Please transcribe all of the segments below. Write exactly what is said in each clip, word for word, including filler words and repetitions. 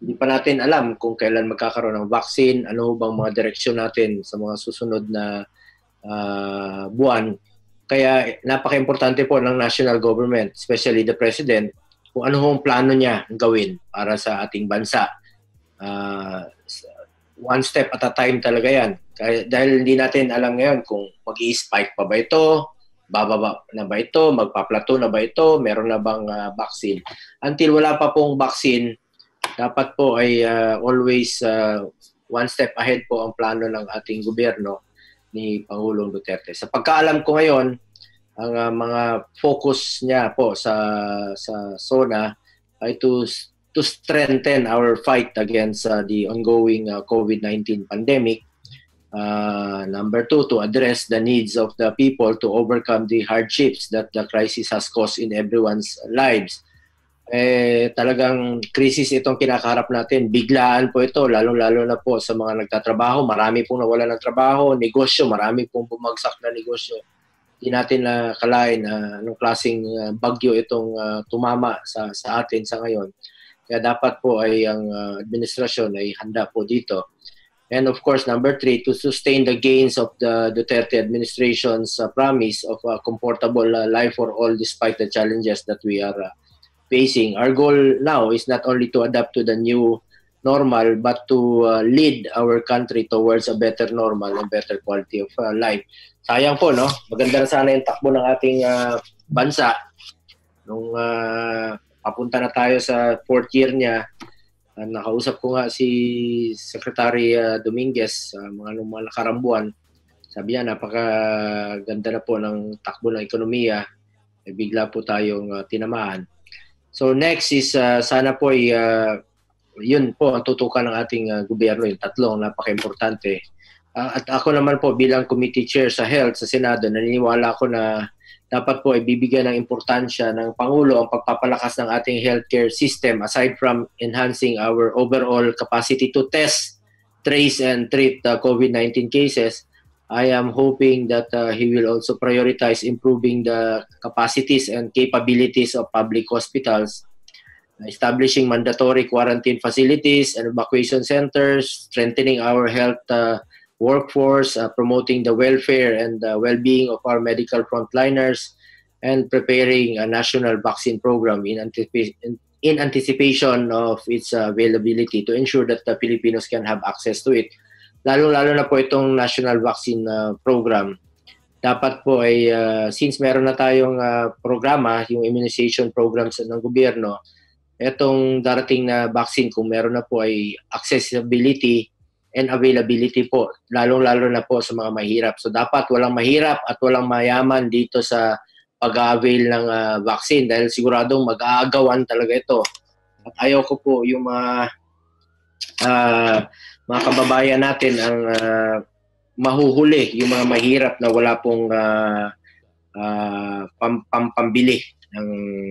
hindi pa natin alam kung kailan magkakaroon ng vaccine, ano bang mga direksyon natin sa mga susunod na uh, buwan. Kaya napaka-importante po ng national government, especially the President, kung ano hong plano niya gawin para sa ating bansa. Uh, one step at a time talaga yan. Kaya, dahil hindi natin alam ngayon kung mag-i-spike pa ba ito, bababa na ba ito, magpa-plateau na ba ito, meron na bang uh, vaccine. Until wala pa pong vaccine, dapat po ay uh, always uh, one step ahead po ang plano ng ating gobyerno ni Pangulong Duterte. Sa pagkaalam ko ngayon, ang uh, mga focus niya po sa sa SONA ay to to strengthen our fight against uh, the ongoing uh, COVID nineteen pandemic. Uh, number two, to address the needs of the people to overcome the hardships that the crisis has caused in everyone's lives. Eh, talagang crisis itong kinakaharap natin. Biglaan po ito, lalong-lalo na po sa mga nagtatrabaho. Marami pong nawala ng trabaho, negosyo, marami pong bumagsak na negosyo. Hindi natin nakalain na uh, anong klaseng uh, bagyo itong uh, tumama sa, sa atin sa ngayon. Kaya dapat po ay ang uh, administrasyon ay handa po dito. And of course, number three, to sustain the gains of the Duterte administration's uh, promise of a comfortable uh, life for all despite the challenges that we are uh, facing. Our goal now is not only to adapt to the new normal, but to uh, lead our country towards a better normal and better quality of uh, life. Sayang po, no? Maganda na sana yung takbo ng ating uh, bansa. Nung uh, papunta na tayo sa fourth year niya, uh, nakausap ko nga si Secretary uh, Dominguez uh, mga nung mga nakarambuan. Sabi niya, napakaganda na po ng takbo ng ekonomiya. Eh, bigla po tayong uh, tinamaan. So next is uh, sana po ay uh, yun po ang tutukan ng ating uh, gobyerno, yung tatlong napaka-importante. Uh, at ako naman po bilang committee chair sa health sa Senado, naniniwala ko na dapat po ay bibigyan ng importansya ng Pangulo ang pagpapalakas ng ating healthcare system aside from enhancing our overall capacity to test, trace, and treat the COVID nineteen cases. I am hoping that uh, he will also prioritize improving the capacities and capabilities of public hospitals, establishing mandatory quarantine facilities and evacuation centers, strengthening our health uh, workforce, uh, promoting the welfare and uh, well-being of our medical frontliners, and preparing a national vaccine program in, anticipa- in anticipation of its uh, availability to ensure that the Filipinos can have access to it. Lalo-lalo na po itong national vaccine uh, program. Dapat po ay, uh, since meron na tayong uh, programa, yung immunization programs ng gobyerno, itong darating na vaccine, kung meron na po ay accessibility and availability po, lalong-lalo na po sa mga mahirap. So dapat walang mahirap at walang mayaman dito sa pag-avail ng uh, vaccine dahil siguradong mag-aagawan talaga ito. At ayaw ko po yung mga uh, mga kababayan natin ang uh, mahuhuli, yung mga mahirap na wala pong uh, uh, pam- pam- pambili ng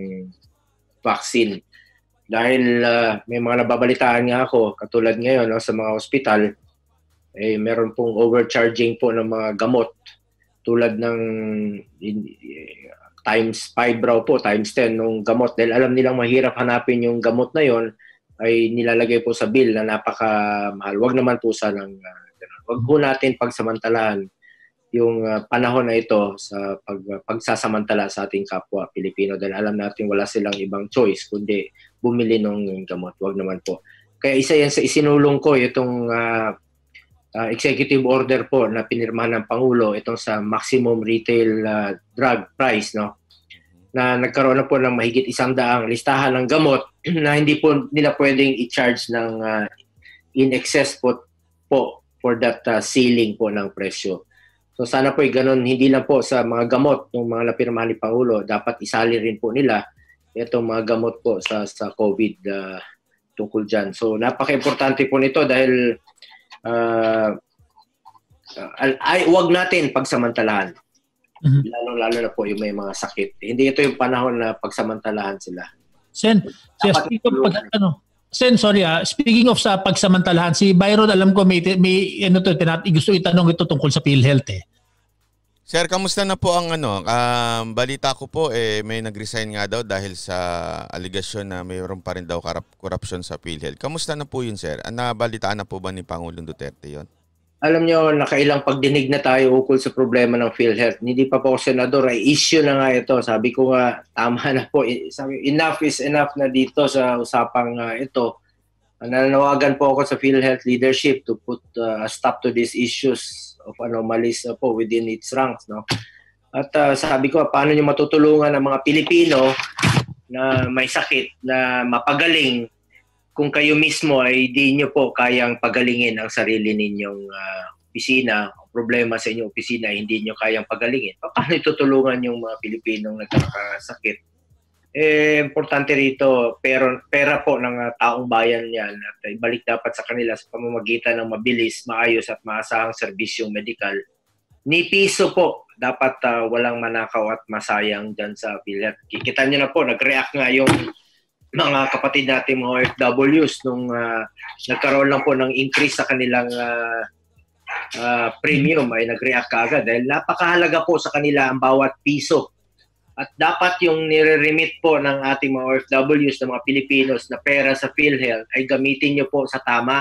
vaccine. Dahil uh, may mga nababalitaan nga ako, katulad ngayon no, sa mga ospital, eh, meron pong overcharging po ng mga gamot tulad ng in, uh, times five raw po, times ten nung gamot. Dahil alam nilang mahirap hanapin yung gamot na yon ay nilalagay po sa bill na napakamahal. Huwag naman po sanang, uh, huwag po natin pagsamantalahan yung uh, panahon na ito sa pag, uh, pagsasamantala sa ating kapwa Pilipino dahil alam natin wala silang ibang choice kundi bumili ng gamot. Huwag naman po. Kaya isa yan sa isinulong ko itong uh, uh, executive order po na pinirmahan ng Pangulo itong sa maximum retail uh, drug price, no? Na nagkaroon na po ng mahigit isang daang listahan ng gamot na hindi po nila pwedeng i-charge ng uh, in excess po, po for that uh, ceiling po ng presyo. So sana po ay ganun, hindi lang po sa mga gamot ng mga napirmahan ni Pangulo, dapat isali rin po nila itong mga gamot po sa sa COVID uh, tungkol dyan. So napaka-importante po nito dahil uh, uh, ay, wag natin pagsamantalahan. Mm-hmm. Lalo-lalo na po yung may mga sakit. Hindi ito yung panahon na pagsamantalahan sila. Sen, speaking of, pag, ano, Sen, sorry ah, speaking of sa pagsamantalahan, si Byron alam ko may, may ano to, tinat- gusto itanong ito tungkol sa PhilHealth eh. Sir, kamusta na po ang ano? Um, balita ko po eh may nag-resign nga daw dahil sa aligasyon na mayroon pa rin daw korupsyon sa PhilHealth. Kamusta na po yun, sir? Nabalitaan na po ba ni Pangulong Duterte yun? Alam nyo, nakailang pagdinig na tayo ukol sa problema ng PhilHealth. Hindi pa po ako senador, ay issue na nga ito. Sabi ko nga, tama na po. Sabi, enough is enough na dito sa usapang uh, ito. Nananawagan po ako sa PhilHealth leadership to put uh, a stop to these issues of anomalies uh, po within its ranks. No? At uh, sabi ko, paano nyo matutulungan ang mga Pilipino na may sakit na mapagaling kung kayo mismo ay di nyo po kayang pagalingin ang sarili ninyong uh, opisina, problema sa inyong opisina ay hindi nyo kayang pagalingin. Paano itutulungan yung mga Pilipinong nagkakasakit? Eh, importante rito, pero pera po ng uh, taong bayan yan at ibalik dapat sa kanila sa pamamagitan ng mabilis, maayos at maasahang serbisyong medikal. Ni piso po, dapat uh, walang manakaw at masayang dyan sa PhilHealth. Kikita nyo na po, nag-react nga yung mga kapatid natin mga O F Ws nung uh, nagkaroon lang po ng increase sa kanilang uh, uh, premium ay nag-react kaagad dahil napakahalaga po sa kanila ang bawat piso. At dapat yung nire-remit po ng ating mga O F Ws, ng mga Pilipinos na pera sa PhilHealth ay gamitin nyo po sa tama.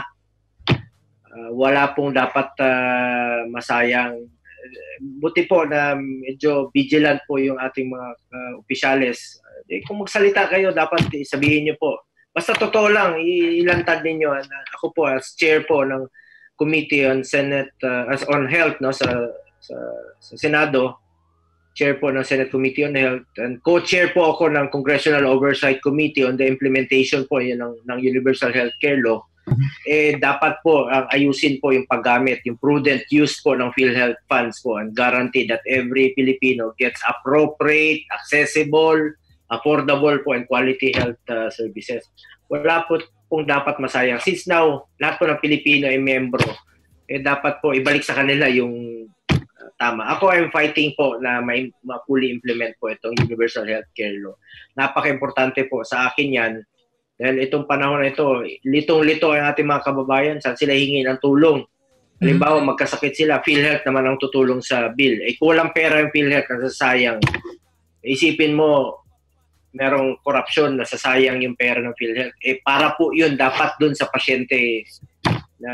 Uh, wala pong dapat uh, masayang. Buti po na medyo vigilant po yung ating mga uh, opisyales. Uh, kung magsalita kayo, dapat sabihin nyo po. Basta totoo lang, ilantad ninyo. Ako po as chair po ng Committee on Senate, uh, as on Health no, sa, sa, sa Senado, chair po ng Senate Committee on Health, and co-chair po ako ng Congressional Oversight Committee on the implementation po yun ng, ng Universal Healthcare Law. Eh, dapat po uh, ayusin po yung paggamit, yung prudent use po ng PhilHealth funds po and guarantee that every Filipino gets appropriate, accessible, affordable po and quality health uh, services. Wala po pong dapat masayang. Since now, lahat po ng Pilipino ay membro, eh, dapat po ibalik sa kanila yung tama. Ako I'm fighting po na may ma-fully implement po itong Universal Healthcare Law. Napaka-importante po sa akin yan dahil itong panahon na ito, litong-lito ang ating mga kababayan, saan sila hingi ng tulong. Halimbawa, magkasakit sila, PhilHealth naman ang tutulong sa bill. Eh, kulang pera yung PhilHealth, nasasayang. Isipin mo, merong korupsyon, nasasayang yung pera ng PhilHealth. Eh, para po yun, dapat dun sa pasyente na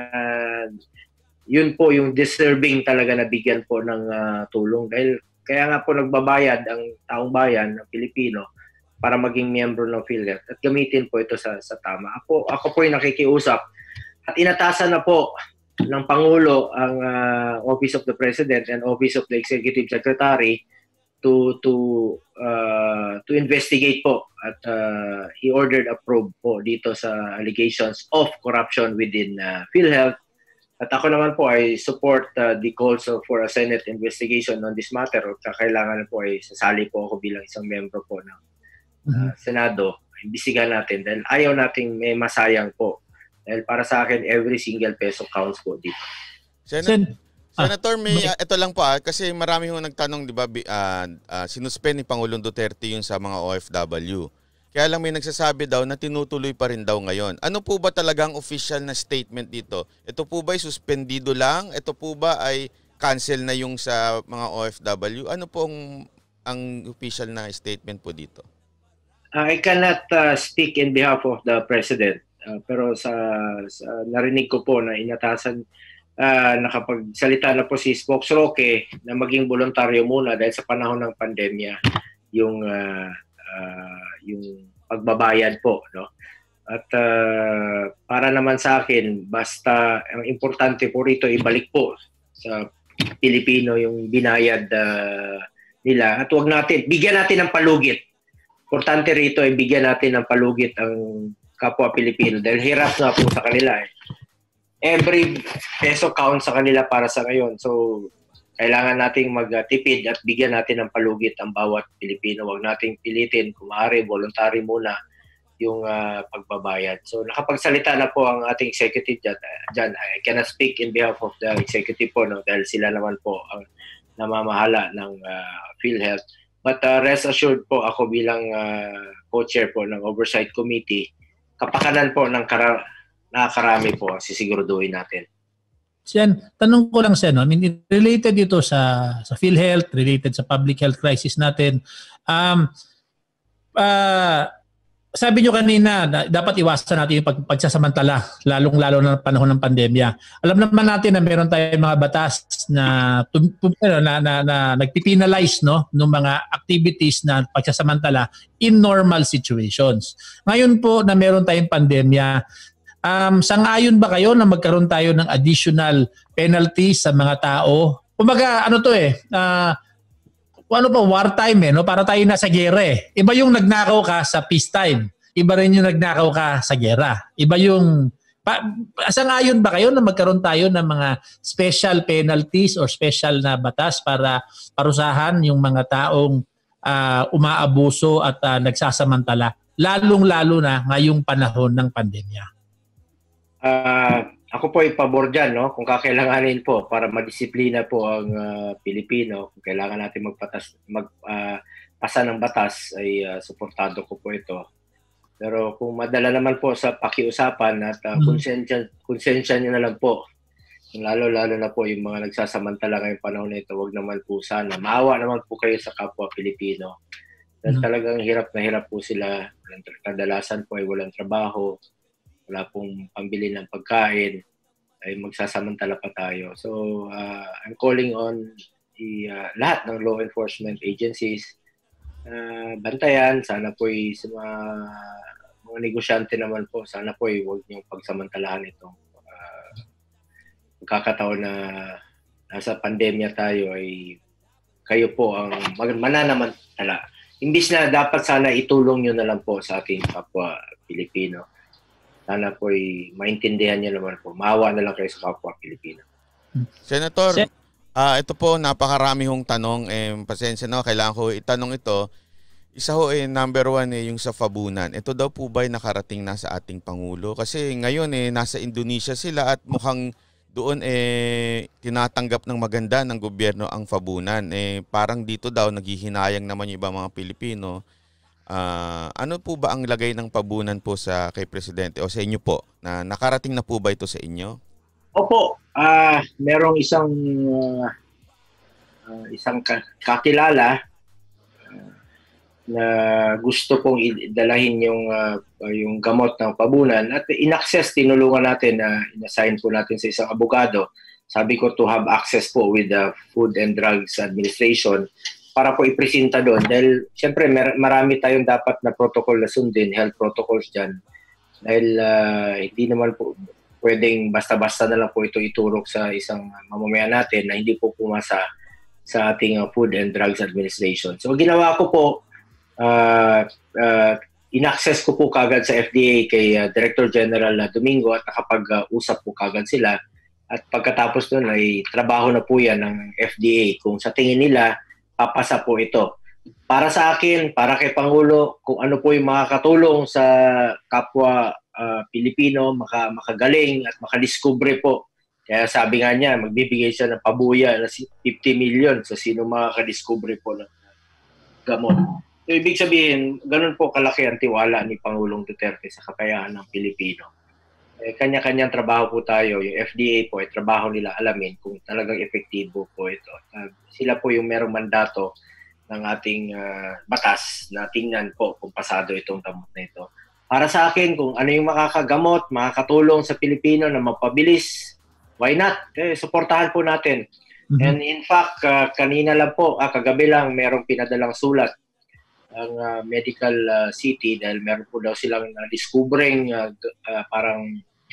yun po yung deserving talaga na bigyan po ng uh, tulong. Dahil kaya nga po nagbabayad ang taong bayan ng Pilipino para maging miyembro ng PhilHealth at gamitin po ito sa, sa tama. Ako, ako po yung nakikiusap at inatasan na po ng Pangulo ang uh, Office of the President and Office of the Executive Secretary to to uh, to investigate po at uh, he ordered a probe po dito sa allegations of corruption within uh, PhilHealth. At ako naman po ay support uh, the calls for a Senate investigation on this matter. O kailangan po ay sasali po ako bilang isang membro po ng uh, mm-hmm. Senado. Imbisigan natin dahil ayaw nating may masayang po. Dahil para sa akin, every single peso counts po dito. Sen- Sen- Senator, may, uh, ito lang po ah, kasi marami yung nagtanong, di ba, uh, uh, sinuspend ni Pangulong Duterte yung sa mga O F W. Kaya lang may nagsasabi daw na tinutuloy pa rin daw ngayon. Ano po ba talagang official na statement dito? Ito po ba ay suspendido lang? Ito po ba ay cancel na yung sa mga O F W? Ano po ang, ang official na statement po dito? Uh, I cannot uh, speak in behalf of the President. Uh, pero sa, sa narinig ko po na inatasan, uh, nakapagsalita na po si Spokes Roque na maging voluntaryo muna dahil sa panahon ng pandemya yung... Uh, Uh, yung pagbabayad po, no? At uh, para naman sa akin, basta ang importante po rito ibalik po sa Pilipino yung binayad uh, nila at wag natin bigyan natin ng palugit. Importante rito ay bigyan natin ng palugit ang kapwa Pilipino dahil hirap nga po sa kanila eh. Every peso counts sa kanila para sa ngayon. So kailangan nating magtipid at bigyan natin ng palugit ang bawat Pilipino. Huwag nating pilitin, kung maaari, voluntary muna yung uh, pagbabayad. So nakapagsalita na po ang ating executive dyan. dyan. I cannot speak in behalf of the executive po no, dahil sila naman po ang namamahala ng uh, PhilHealth. But uh, rest assured po ako bilang uh, co-chair po ng Oversight Committee, kapakanan po ng kara- nakakarami po ang sisiguraduhin natin. Sen, tanong ko lang, Sen, no? I mean, related ito sa sa PhilHealth, related sa public health crisis natin. Um, uh, sabi nyo kanina, na dapat iwasan natin yung pag, pagsasamantala, lalong-lalo na panahon ng pandemya. Alam naman natin na meron tayong mga batas na, tum, tum, na, na, na nagpipinalize no, ng mga activities na pagsasamantala in normal situations. Ngayon po na meron tayong pandemya, Um, sang-ayon ba kayo na magkaroon tayo ng additional penalties sa mga tao? Kumbaga, ano to eh, uh, ano pa, wartime eh, no? Para tayo nasa gera eh. Iba yung nagnakaw ka sa peacetime. Iba rin yung nagnakaw ka sa gera. Iba yung, pa, sang-ayon ba kayo na magkaroon tayo ng mga special penalties or special na batas para parusahan yung mga taong uh, umaabuso at uh, nagsasamantala, lalong-lalo na ngayong panahon ng pandemya? Uh, ako po ay pabor dyan, no? Kung kakailanganin po para madisiplina po ang uh, Pilipino, kung kailangan natin magpatas, magpasa uh, ng batas, ay uh, suportado ko po ito. Pero kung madala naman po sa pakiusapan at uh, konsensya, konsensya nyo na lang po, lalo-lalo na po yung mga nagsasamantala ngayong panahon na ito, wag naman po sana. Maawa naman po kayo sa kapwa Pilipino. Dahil talagang hirap na hirap po sila. Kadalasan po ay walang trabaho, wala pong pambili ng pagkain, ay magsasamantala pa tayo. So, uh, I'm calling on the, uh, lahat ng law enforcement agencies, uh, bantayan, sana po'y sa mga, mga negosyante naman po, sana po'y huwag niyong pagsamantalahan itong uh, pagkakataon na nasa pandemya tayo ay kayo po ang mananamantala. Imbis na dapat sana itulong nyo na lang po sa ating kapwa Pilipino. Sana po'y maintindihan niyo naman po. Maawa na lang kayo sa kapwa Pilipino. Senator, Sen- uh, ito po napakarami hong tanong. Eh, pasensya na, kailangan ko itanong ito. Isa ho eh, number one eh, yung sa Fabunan. Ito daw po ba'y nakarating na sa ating Pangulo? Kasi ngayon eh, nasa Indonesia sila at mukhang doon eh, tinatanggap ng maganda ng gobyerno ang Fabunan. Eh, parang dito daw, naghihinayang naman yung ibang mga Pilipino. Uh, ano po ba ang lagay ng pabunan po sa kay Presidente o sa inyo po? Na nakarating na po ba ito sa inyo? Opo, uh, merong isang uh, uh, isang kakilala uh, na gusto pong idalahin yung uh, yung gamot ng pabunan at in-access, tinulungan natin na uh, in-assign po natin sa isang abogado. Sabi ko to have access po with the Food and Drugs Administration para po ipresenta doon. Dahil siyempre marami tayong dapat na protocol na sundin, health protocols dyan. Dahil uh, hindi naman po pwedeng basta-basta na lang po ito iturok sa isang mamamayan natin na hindi po pumasa sa ating uh, Food and Drugs Administration. So ginawa ko po, uh, uh, in-access ko po kagad sa F D A kay uh, Director General uh, Domingo at nakapag-usap po kagad sila. At pagkatapos nun ay trabaho na po yan ng F D A kung sa tingin nila papasa po ito. Para sa akin, para kay Pangulo, kung ano po yung makakatulong sa kapwa uh, Pilipino, maka, makagaling at makadiskubre po. Kaya sabi nga niya, magbibigay siya ng pabuya na fifty million sa sino makakadiskubre po ng gamot. So, ibig sabihin, ganun po kalaki ang tiwala ni Pangulong Duterte sa kakayahan ng Pilipino. Eh, kanya-kanyang trabaho po tayo. Yung F D A po, ay trabaho nila alamin kung talagang epektibo po ito. Uh, sila po yung merong mandato ng ating uh, batas na tingnan po kung pasado itong gamot na ito. Para sa akin, kung ano yung makakagamot, makakatulong sa Pilipino na mapabilis, why not? Eh, suportahan po natin. Mm-hmm. And in fact, uh, kanina lang po, ah, kagabi lang, merong pinadalang sulat ang uh, medical uh, city dahil meron po daw silang na-discovering uh, uh, parang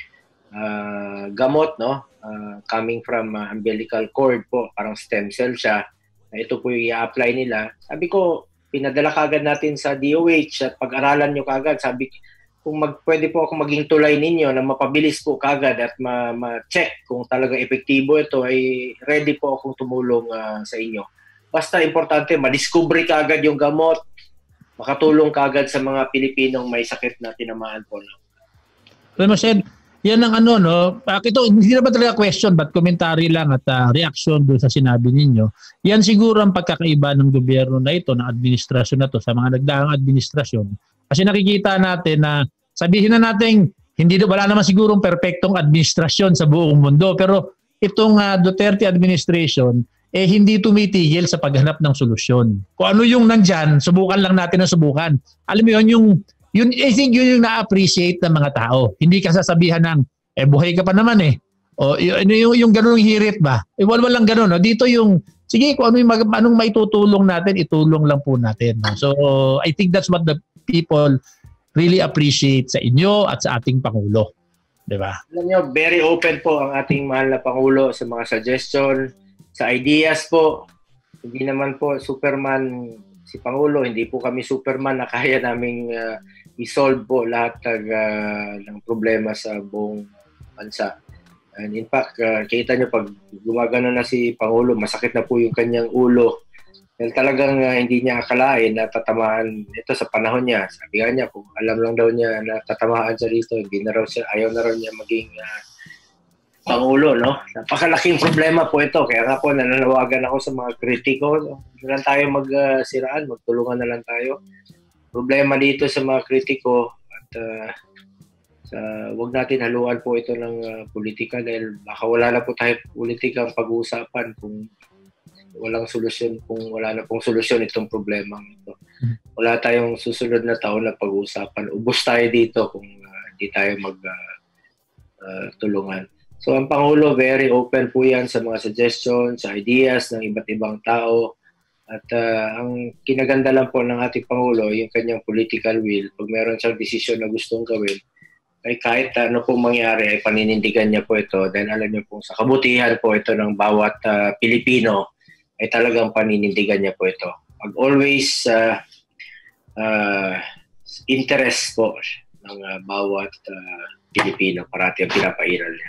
uh, gamot, no? Uh, coming from uh, umbilical cord po, parang stem cell siya. Uh, ito po yung i-apply nila. Sabi ko, pinadala kagad natin sa D O H at pag-aralan nyo kagad. Sabi, kung mag, pwede po ako maging tulay ninyo na mapabilis po kagad at ma- ma-check kung talagang epektibo ito, ay ready po akong tumulong uh, sa inyo. Basta importante, madiscovery kagad yung gamot, makatulong kagad sa mga Pilipinong may sakit na tinamaan po. Pero Sen, yan ang ano, no? Ito, hindi naman talaga question, but commentary lang at uh, reaction doon sa sinabi ninyo. Yan siguro ang pagkakaiba ng gobyerno na ito, ng administrasyon na to sa mga nagdaang administrasyon. Kasi nakikita natin na, sabihin na natin, hindi, wala naman sigurong perfectong administrasyon sa buong mundo, pero itong uh, Duterte administration eh hindi tumitigil sa paghanap ng solusyon. Kung ano yung nandyan, subukan lang natin ang subukan. Alam mo yun, yung, yun, I think yun yung na-appreciate ng mga tao. Hindi ka sasabihan ng, eh buhay ka pa naman eh. O yung, yung, yung ganun hirit ba? Eh wala lang ganun. No? Dito yung, sige kung ano yung, anong maitutulong natin, itulong lang po natin. No? So I think that's what the people really appreciate sa inyo at sa ating Pangulo. Diba? Alam nyo, very open po ang ating mahal na Pangulo sa mga suggestion, sa ideas po. Hindi naman po Superman si Pangulo, hindi po kami Superman na kaya naming uh, i-solve po lahat ng, uh, ng problema sa buong bansa. And in fact, uh, kita nyo pag gumagano na si Pangulo, masakit na po yung kanyang ulo. Dahil talagang uh, hindi niya akalain na tatamaan ito sa panahon niya. Sabi nga niya, kung alam lang daw niya na tatamaan siya dito, hindi na raw siya, ayaw na raw niya maging uh, Pangulo, no? Napakalaking problema po ito. Kaya nga po, nananawagan ako sa mga kritiko. Hindi lang tayo magsiraan, uh, magtulungan na lang tayo. Problema dito sa mga kritiko at uh, sa, wag natin haluan po ito ng uh, politika dahil baka wala na po tayo politika ang pag-uusapan kung walang solusyon, kung wala na pong solusyon itong problema ito. Wala tayong susunod na taon na pag-uusapan. Ubus tayo dito kung uh, hindi tayo mag-tulungan. Uh, uh, So ang Pangulo, very open po yan sa mga suggestions, sa ideas ng iba't ibang tao. At uh, ang kinaganda lang po ng ating Pangulo, yung kanyang political will, pag meron siyang desisyon na gustong gawin, ay kahit ano pong mangyari, ay paninindigan niya po ito. Dahil alam niyo po, sa kabutihan po ito ng bawat uh, Pilipino, ay talagang paninindigan niya po ito. Pag always uh, uh, interest po ng uh, bawat uh, Pilipino, parati ang pinapairal niya.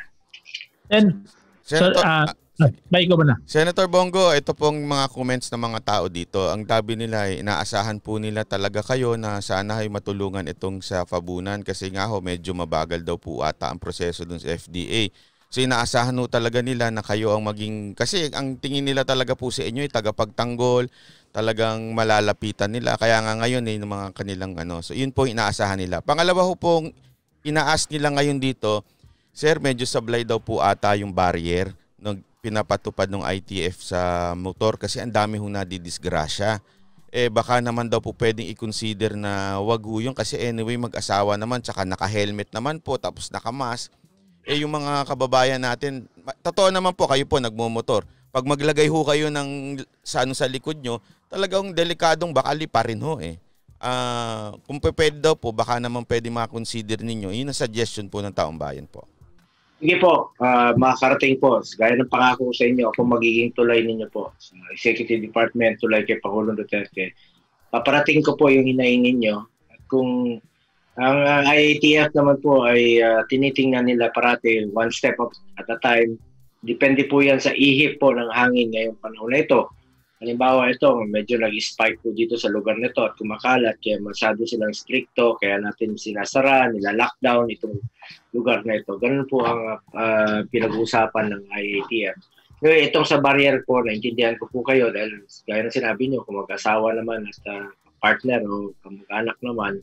And Senator, so, uh, Bay ko ba na? Senator Bongo, ito pong mga comments ng mga tao dito. Ang tabi nila, inaasahan po nila talaga kayo na sana ay matulungan itong sa Fabunan kasi nga ho, medyo mabagal daw po ata ang proseso dun sa F D A. So inaasahan ho talaga nila na kayo ang maging, kasi ang tingin nila talaga po sa inyo ay tagapagtanggol, talagang malalapitan nila. Kaya nga ngayon eh, ng mga kanilang ano. So yun po inaasahan nila. Pangalawa ho pong inaas nila ngayon dito, Sir, medyo sablay daw po ata yung barrier nung pinapatupad ng I T F sa motor kasi ang dami hong nadidisgrasya. Eh baka naman daw po pwedeng i-consider na wag ho yun kasi anyway mag-asawa naman tsaka naka-helmet naman po tapos naka-mask. Eh yung mga kababayan natin, totoo naman po kayo po nagmumotor. Pag maglagay ho kayo ng sa, ano, sa likod nyo, talagang delikadong baka liparin ho eh. Uh, kung pwede daw po, baka naman pwede makakonsider ninyo. Yun ang suggestion po ng taong bayan po. Sige po, uh, makakarating po. Gaya ng pangako sa inyo, kung magiging tulay ninyo po sa Executive Department, tulay kay Pangulong Duterte, paparating ko po yung hinaing ninyo. At kung ang uh, I A T F naman po ay uh, tinitingnan nila parati one step at a time, depende po yan sa ihip po ng hangin ngayong panahon na ito. Halimbawa ito, medyo nag-spike po dito sa lugar nito at kumakalat, kaya masyado silang stricto, kaya natin sinasara, nila-lockdown itong lugar na ito. Ganun po ang uh, pinag-uusapan ng I A T F. Ngayon, itong sa barrier po, naintindihan ko po kayo dahil gaya ng sinabi nyo, kung mag-asawa naman at uh, partner o kamag-anak naman,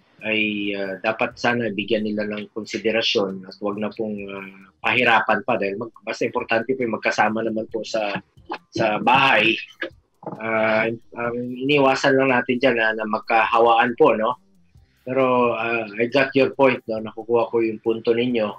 ay uh, dapat sana bigyan nila ng konsiderasyon at huwag na pong uh, pahirapan pa dahil mag, basta importante po yung magkasama naman po sa sa bahay. Uh, ang iniwasan lang natin dyan na, na magkahawaan po, no? Pero uh, I got your point, no? Nakukuha ko yung punto ninyo.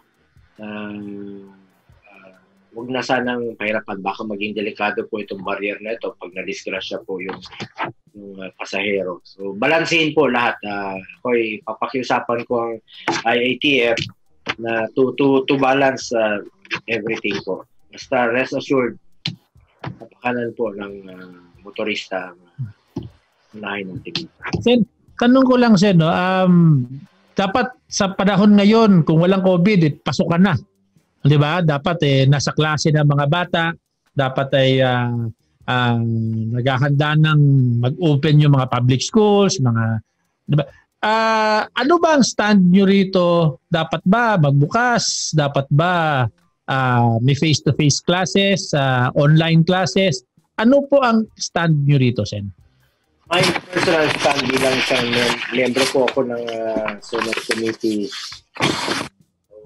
Uh, uh, huwag na sanang pahirapan. Baka maging delikado po itong barrier na ito pag na-disgrasya po yung, yung uh, pasahero. So, balansin po lahat. Uh, ako'y papakiusapan ko ang I A T F na to, to, to balance uh, everything po. Basta rest assured, napakanan po ng uh, motorista ang uh, unahin natin. Sen, tanong ko lang, Sen, no? um, dapat sa panahon ngayon, kung walang COVID, eh, pasok ka na. Di ba? Dapat eh, nasa klase ng mga bata, dapat ay uh, uh, naghahanda ng mag-open yung mga public schools, mga, di ba? Uh, ano ba ang stand nyo rito? Dapat ba magbukas? Dapat ba uh, may face-to-face classes, uh, online classes? Ano po ang stand nyo rito, Sen? My personal stand bilang isang miyembro po ako ng uh, Senate Committee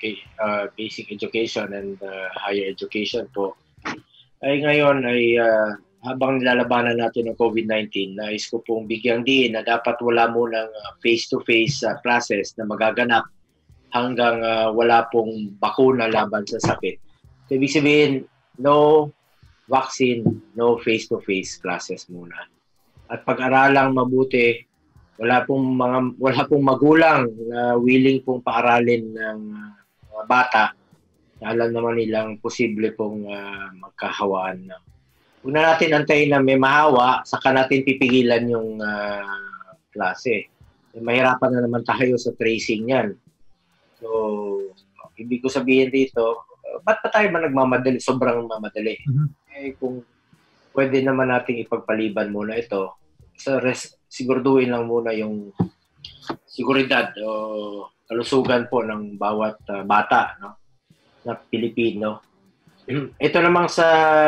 uh, basic education and uh, higher education po. Ay ngayon ay uh, habang nilalabanan natin ng COVID nineteen, nais ko pong bigyang diin na dapat wala munang uh, face-to-face uh, classes na magaganap hanggang uh, wala pong bakuna laban sa sakit. So, ibig sabihin, no vaccine, no face-to-face classes muna. At pag-aralang mabuti, wala pong mga wala pong magulang na willing pong paaralin ng uh, bata. Alam naman nilang posible pong uh, magkahawaan ng huwag na natin antayin na may mahawa, saka natin pipigilan yung uh, klase. Eh, mahirapan na naman tayo sa tracing yan. So, ibig ko sabihin dito, uh, ba't pa tayo ba nagmamadali? Sobrang mamadali. Mm-hmm. Eh, kung pwede naman nating ipagpaliban muna ito, sa res- siguraduhin lang muna yung seguridad o kalusugan po ng bawat uh, bata, no? Na Pilipino. Ito namang sa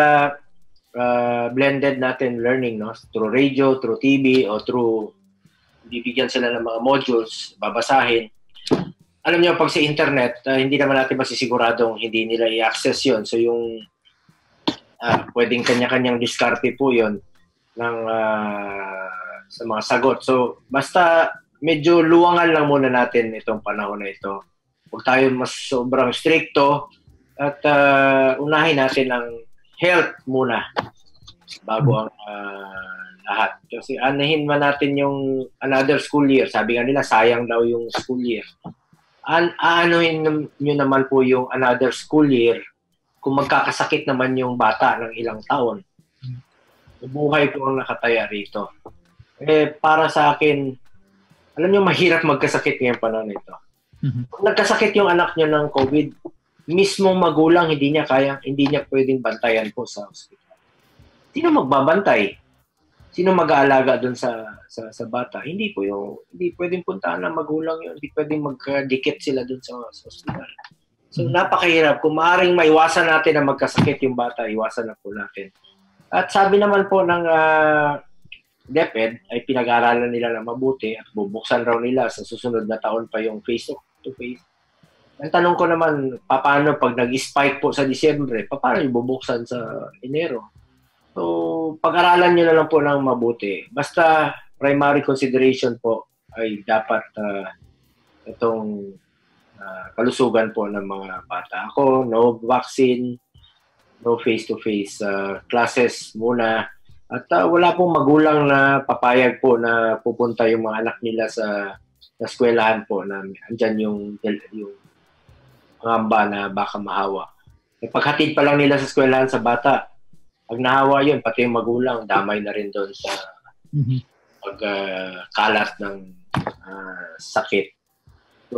Uh, blended natin learning, no, through radio, through T V, o through bibigyan sila ng mga modules, babasahin. Alam niyo, pag sa internet, uh, hindi naman natin masisiguradong hindi nila i-access yon. So yung uh, pwedeng kanya-kanyang diskarte po yon ng uh, sa mga sagot. So basta medyo luwangan lang muna natin itong panahon na ito. Huwag tayo mas sobrang stricto at uh, unahin natin ang health muna bago ang uh, lahat. Kasi anahin man natin yung another school year. Sabi nga nila, sayang daw yung school year. An aanohin nyo naman po yung another school year kung magkakasakit naman yung bata ng ilang taon. Buhay po ang nakataya rito. Eh, para sa akin, alam nyo, mahirap magkasakit ngayong panahon ito. Kung nagkasakit yung anak nyo ng COVID, mismo magulang hindi niya kaya, hindi niya pwedeng bantayan po sa hospital. Sino magbabantay? Sino mag-aalaga doon sa, sa sa bata? Hindi po yung hindi pwedeng puntahan ng magulang yun. Hindi pwedeng magdikit sila doon sa, sa hospital. So napakahirap. Kung maaaring maiwasan natin na magkasakit yung bata, iwasan na po natin. At sabi naman po ng uh, DepEd ay pinag-aaralan nila na mabuti at bubuksan raw nila sa susunod na taon pa yung face-to-face. Ang tanong ko naman, paano pag nag-spike po sa Disyembre, paano yung bubuksan sa Enero? So, pag-aralan nyo na lang po ng mabuti. Basta primary consideration po ay dapat uh, itong uh, kalusugan po ng mga bata. Ako, no vaccine, no face-to-face uh, classes muna. At uh, wala pong magulang na papayag po na pupunta yung mga anak nila sa, sa eskwelahan po na andyan yung, yung ngamba na baka mahawa. E paghatid pa lang nila sa eskwelahan sa bata, pag nahawa yun, pati yung magulang, damay na rin doon sa mm-hmm. pagkalat uh, ng uh, sakit. So,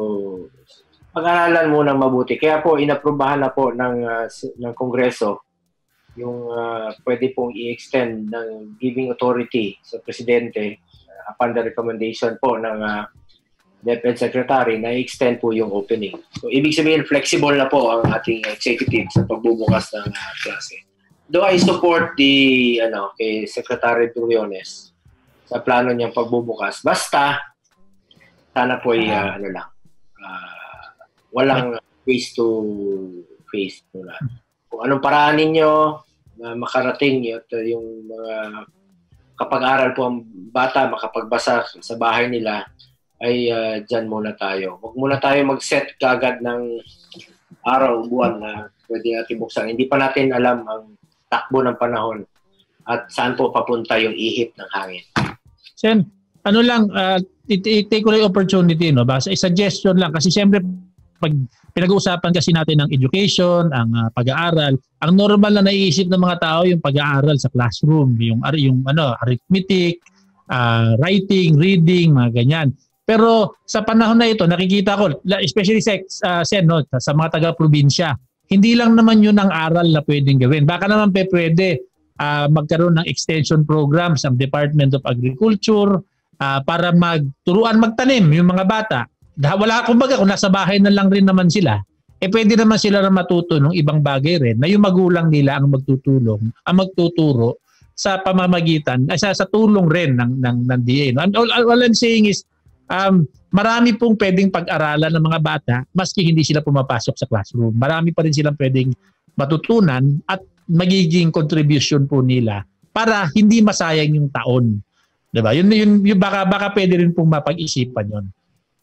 pag-aralan muna mabuti. Kaya po, inaprubahan na po ng, uh, ng Kongreso yung uh, pwede pong i-extend ng giving authority sa Presidente uh, upon the recommendation po ng uh, DepEd Secretary na i-extend po yung opening. So, ibig sabihin, flexible na po ang ating executive sa pagbubukas ng uh, klase. Though I support the, ano, kay Secretary Briones sa plano niyang pagbubukas, basta, sana po ay, uh, ano lang, uh, walang face-to-face. Muna. Kung anong paraan ninyo na makarating yun, yung mga kapag-aral po ang bata, makapagbasa sa bahay nila, ay uh, dyan muna tayo. Huwag muna tayo mag-set kagad ng araw, buwan na pwede natin buksan. Hindi pa natin alam ang takbo ng panahon at saan po papunta yung ihip ng hangin. Sen, ano lang, uh, i-take ko lang yung opportunity, no? Basta i-suggestion lang. Kasi siyempre, pag pinag-uusapan kasi natin ng education, ang uh, pag-aaral, ang normal na naiisip ng mga tao yung pag-aaral sa classroom, yung, yung ano, arithmetic, uh, writing, reading, mga ganyan. Pero sa panahon na ito, nakikita ko, especially sa, uh, Sen, no, sa mga taga-probinsya, hindi lang naman yun ang aral na pwedeng gawin. Baka naman pe, pwede uh, magkaroon ng extension programs ang Department of Agriculture uh, para magturuan magtanim yung mga bata. Wala, kumbaga, kung nasa bahay na lang rin naman sila, eh pwede naman sila na matuto ng ibang bagay rin na yung magulang nila ang magtutulong, ang magtuturo sa pamamagitan, ay sa, sa tulong rin ng, ng, ng D A. No? All, all I'm saying is, um, marami pong pwedeng pag-aralan ng mga bata maski hindi sila pumapasok sa classroom. Marami pa rin silang pwedeng matutunan at magiging contribution po nila para hindi masayang yung taon. Diba? Yun, yun, yun baka, baka pwede rin pong mapag-isipan yun.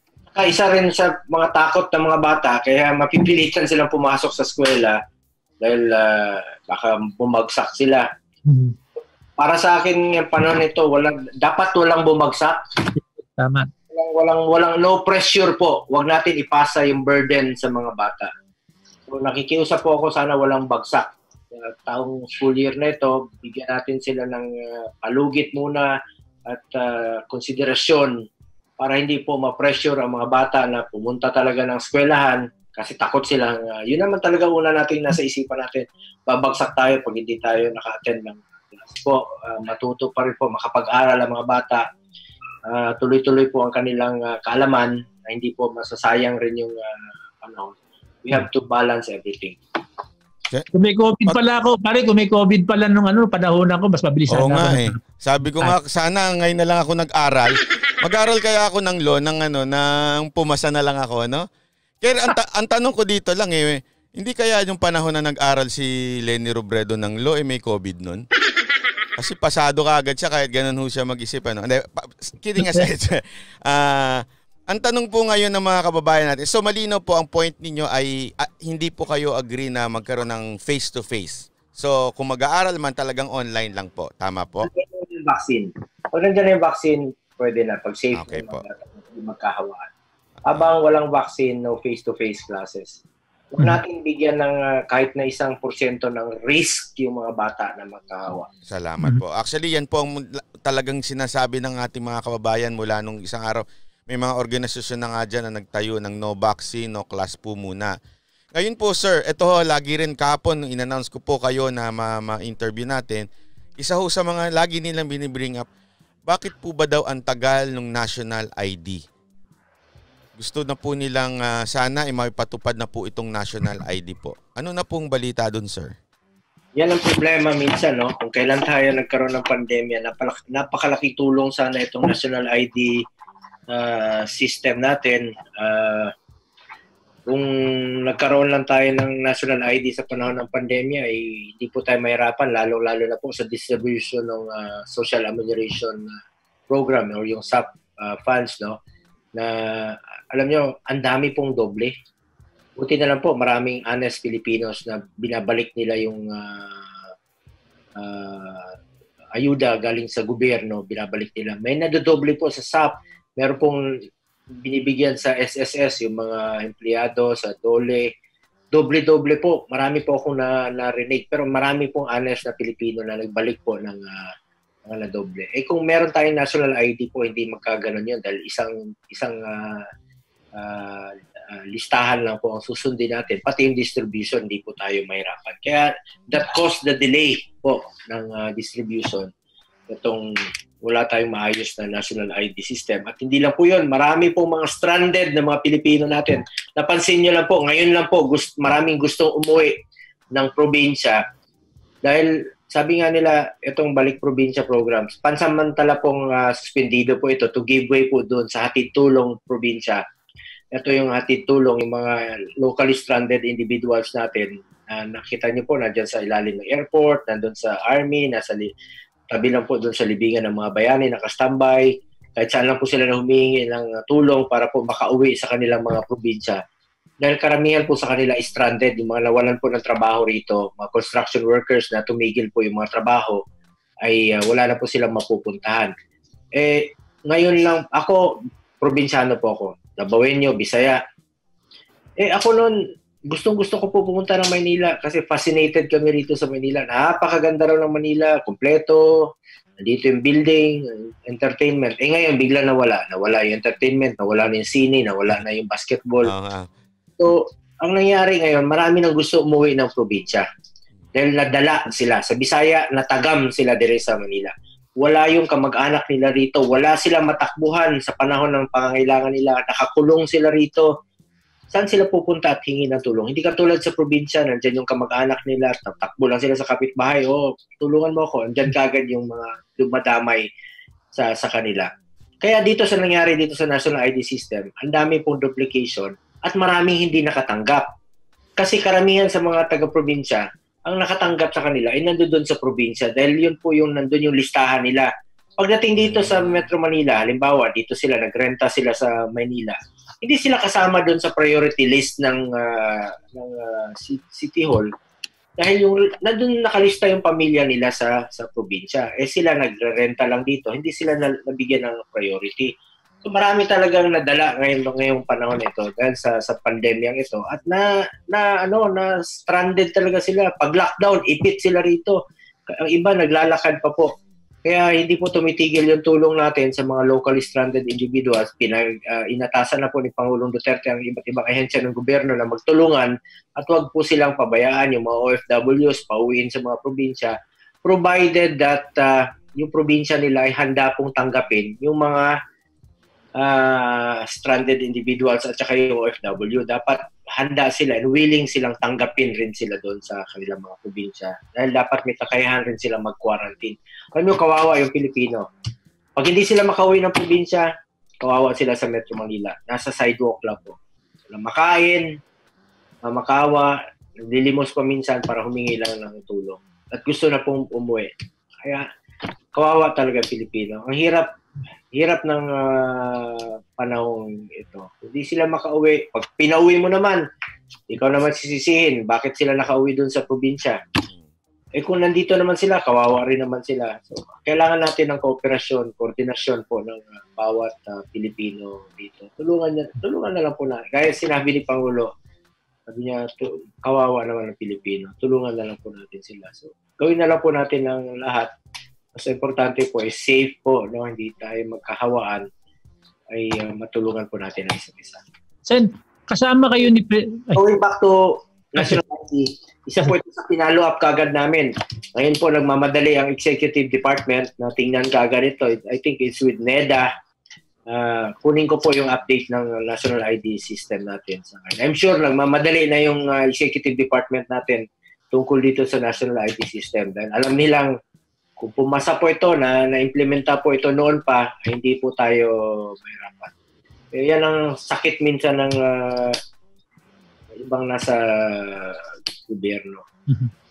Isa rin sa mga takot ng mga bata, kaya mapipilitan silang pumasok sa eskwela dahil uh, baka bumagsak sila. Mm-hmm. Para sa akin, yung panahon nito, walang, dapat walang bumagsak. Tama. Walang, walang, walang, no pressure po. Huwag natin ipasa yung burden sa mga bata. So, nakikiusap po ako, sana walang bagsak. Uh, taong school year na ito, bigyan natin sila ng uh, palugit muna at uh, konsiderasyon para hindi po ma-pressure ang mga bata na pumunta talaga ng eskwelahan kasi takot silang, uh, yun naman talaga una natin nasa isipan natin, babagsak tayo pag hindi tayo naka-attend ng class po. Uh, matuto pa rin po, makapag-aral ang mga bata. Uh, tuloy-tuloy po ang kanilang uh, kaalaman na hindi po masasayang rin yung uh, ano. We have to balance everything. Kung may COVID pala ako, pare, kung may COVID pala nung ano, panahon ako, mas mabilis na. Oo nga ako. eh. Sabi ko nga, sana ngayon na lang ako nag-aral. Mag-aral kaya ako ng law, ng ano, ng pumasa na lang ako, no? Kaya ang, ta- ang tanong ko dito lang eh, hindi kaya yung panahon na nag-aral si Leni Robredo ng law, eh may COVID nun? Kasi pasado ka agad siya, kahit ganun ho siya mag-isip. Ano? Hindi, pa- kidding aside. Ah... uh, Ang tanong po ngayon ng mga kababayan natin, so malinaw po ang point ninyo ay uh, hindi po kayo agree na magkaroon ng face-to-face. So kung mag-aaral man talagang online lang po. Tama po? Yung vaccine. Pag nandiyan yung vaccine, pwede na. Pag safe, okay po. Magkahawaan. Habang walang vaccine, no face-to-face classes. Huwag natin bigyan ng uh, kahit na isang porsyento ng risk yung mga bata na magkahawa. Salamat po. Actually, yan po ang talagang sinasabi ng ating mga kababayan mula nung isang araw. May mga organisasyon na nga dyan na nagtayo ng no vaccine, no class po muna. Ngayon po sir, ito ho, lagi rin kahapon, in-announce ko po kayo na ma-interview natin. Isa ho sa mga lagi nilang binibring up, bakit po ba daw ang tagal ng national I D? Gusto na po nilang uh, sana ay maipatupad na po itong national I D po. Ano na pong balita dun sir? Yan ang problema minsan, no? Kung kailan tayo nagkaroon ng pandemya, napalaki, napakalaki tulong sana itong national I D Uh, system natin. Uh, kung nagkaroon lang tayo ng national I D sa panahon ng pandemya, ay hindi po tayo mahirapan, lalo-lalo na po sa distribution ng uh, social amelioration program or yung S A P uh, funds, no? Na alam nyo, ang dami pong doble. Buti na lang po, maraming honest Filipinos na binabalik nila yung uh, uh, ayuda galing sa gobyerno, binabalik nila. May nadodoble po sa S A P. Meron pong binibigyan sa S S S yung mga empleyado sa DOLE. Doble-doble po. Marami po akong na, narinig. Pero marami pong honest na Pilipino na nagbalik po ng uh, mga na-doble. Eh kung meron tayong national I D po, hindi magkaganon yun. Dahil isang, isang uh, uh, uh, listahan lang po ang susundin natin. Pati yung distribution, hindi po tayo mahirapan. Kaya that caused the delay po ng uh, distribution. Itong wala tayong maayos na national I D system. At hindi lang po yun, marami pong mga stranded na mga Pilipino natin. Napansin nyo lang po, ngayon lang po, gust, maraming gustong umuwi ng probinsya. Dahil sabi nga nila, itong balik probinsya programs, pansamantala pong uh, suspendido po ito to give way po doon sa hatid tulong probinsya. Ito yung hatid tulong, yung mga locally stranded individuals natin. Uh, nakita nyo po, nandyan sa ilalim ng airport, nandun sa army, nasa li- tabi lang po doon sa libingan ng mga bayani, nakastambay, kahit saan lang po sila na humingi ng tulong para po makauwi sa kanilang mga probinsya. Dahil karamihan po sa kanila is stranded, yung mga nawalan po ng trabaho rito, mga construction workers na tumigil po yung mga trabaho, ay uh, wala na po silang mapupuntahan. Eh, ngayon lang, ako, probinsyano po ako, Dabawenyo, Bisaya. Eh, ako noon, gustong-gusto ko po pumunta ng Maynila kasi fascinated kami rito sa Maynila. Napakaganda raw ng Manila, kompleto, nandito yung building, entertainment. Eh ngayon, bigla nawala. Nawala yung entertainment, nawala na yung sine, nawala na yung basketball. Uh-huh. So, ang nangyari ngayon, marami nang gusto umuwi ng probinsya. Dahil nadala sila. Sa Bisaya, natagam sila dire sa Manila. Wala yung kamag-anak nila rito. Wala silang matakbuhan sa panahon ng pangangailangan nila. Nakakulong sila rito. Saan sila pupunta at hingi ng tulong? Hindi katulad sa probinsya, nandyan yung kamag-anak nila, takbo lang sila sa kapitbahay, oh, tulungan mo ako, nandyan kagad yung mga dumadamay sa, sa kanila. Kaya dito sa nangyari dito sa National I D System, ang dami pong duplication at maraming hindi nakatanggap. Kasi karamihan sa mga taga-probinsya, ang nakatanggap sa kanila ay nandoon sa probinsya dahil yun po yung nandun yung listahan nila. Pagdating dito sa Metro Manila, halimbawa, dito sila, nagrenta sila sa Manila, hindi sila kasama doon sa priority list ng, uh, ng uh, City Hall dahil yung nandun nakalista yung pamilya nila sa sa probinsya. Eh sila nagrerenta lang dito, hindi sila nabigyan ng priority. So marami talagang nadala ngayon ngayong panahon ito dahil sa sa pandemyang ito at na na ano na stranded talaga sila. Pag lockdown, ipit sila rito. Ang iba naglalakad pa po. Kaya hindi po tumitigil yung tulong natin sa mga locally stranded individuals. Pinag, uh, inatasan na po ni Pangulong Duterte ang iba't ibang ahensya ng gobyerno na magtulungan at huwag po silang pabayaan yung mga O F Ws pauwiin sa mga probinsya provided that uh, yung probinsya nila ay handa pong tanggapin yung mga uh, stranded individuals at saka yung O F W. Dapat handa sila and willing silang tanggapin rin sila doon sa kanilang mga probinsya. Dahil dapat may kakayahan rin sila mag-quarantine. Alam nyo, kawawa yung Pilipino. Pag hindi sila makauwi ng probinsya, kawawa sila sa Metro Manila. Nasa sidewalk lang po. Walang makain, makawa, nagdilimos pa minsan para humingi lang ng tulong. At gusto na pong umuwi. Kaya, kawawa talaga yung Pilipino. Ang hirap hirap ng uh, panahong ito. Hindi sila makauwi. Pag pinauwi mo naman, ikaw naman sisisihin. Bakit sila nakauwi dun sa probinsya? Eh kung nandito naman sila, kawawa rin naman sila. So, kailangan natin ng kooperasyon, koordinasyon po ng uh, bawat uh, Pilipino dito. Tulungan, niya, tulungan na lang po na. Gaya sinabi ni Pangulo, sabi niya, kawawa naman ng Pilipino. Tulungan na lang po natin sila. So, gawin na lang po natin ang lahat. Mas importante po ay safe po, no? Hindi tayo magkahawaan, ay uh, matulungan po natin ang isa't isa. Sen, kasama kayo ni... Pre- Going back to National I D, isa po ito sa pinalo up kagad namin. Ngayon po nagmamadali ang Executive Department na tingnan kagad ito. I think it's with NEDA. Uh, kunin ko po yung update ng National I D system natin. I'm sure nagmamadali na yung uh, Executive Department natin tungkol dito sa National I D system. Dahil alam nilang kung pumasa po ito, na na-implementa po ito noon pa, ay hindi po tayo mahirapan. Eh, yan ang sakit minsan ng uh, ibang nasa gobyerno. Mm-hmm.